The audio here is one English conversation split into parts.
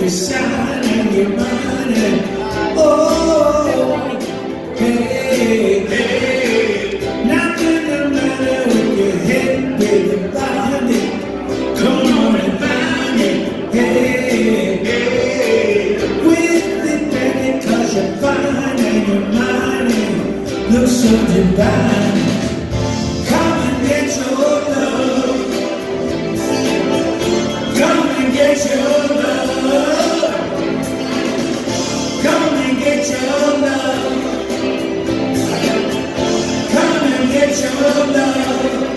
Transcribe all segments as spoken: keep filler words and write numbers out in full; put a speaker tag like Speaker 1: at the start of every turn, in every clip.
Speaker 1: your sign and your money. Oh, hey, hey. Nothing the matter with your head, baby, body. Come on and find it. Hey, hey. With it, baby, cause you're fine and your money looks so divine. Come and get your love. Come and get your love. Come and get your love. Come and get your love.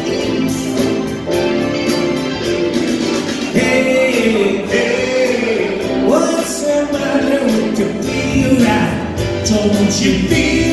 Speaker 1: Hey, hey, what's the matter with you? Feel right? Don't you feel